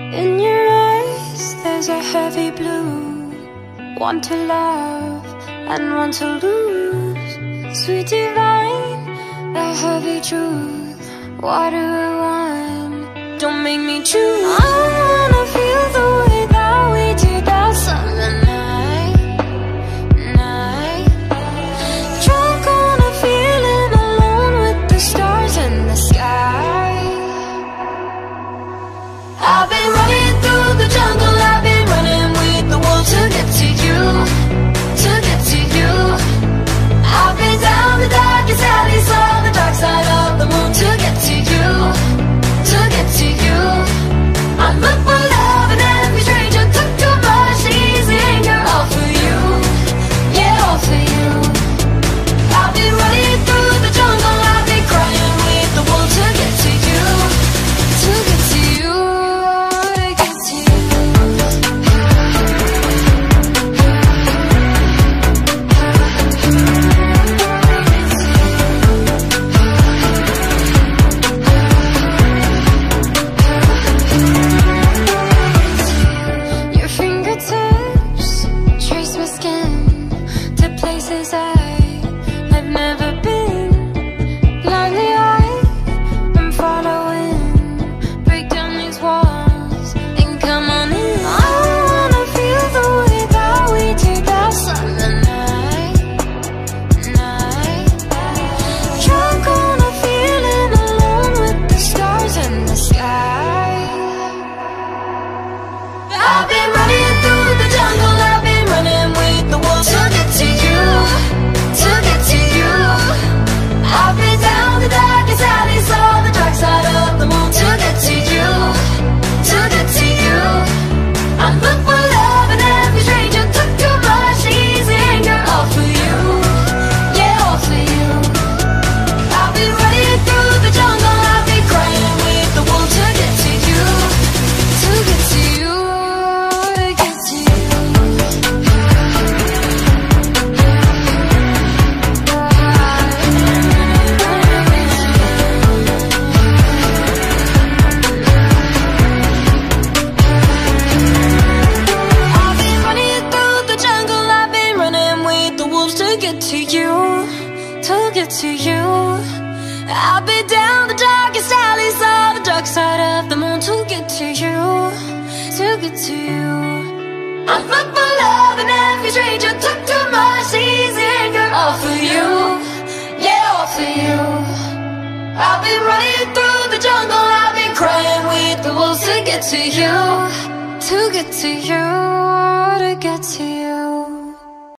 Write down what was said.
In your eyes there's a heavy blue, one to love and one to lose. Sweet divine, the heavy truth. What do I want? Don't make me choose. I wanna feel the way that we did that summer night. Drunk on a feeling, alone with the stars in the sky. I've been running through the jungle, I've been running with the wolves to get to you, to get to you. I've been down the darkest alley, saw the dark side of the moon to get to you, to get to you. I look for love and every stranger took too much easy anger, all for you, yeah, all for you. I've been running through the jungle, I've been crying with the wolves to get to you, to get to you. To you, I've been down the darkest alleys, saw the dark side of the moon to get to you, to get to you. I look for love and every stranger took too much easy anger, all for you, yeah, all for you. I've been running through the jungle, I've been crying with the wolves to get to you, to get to you, to get to you.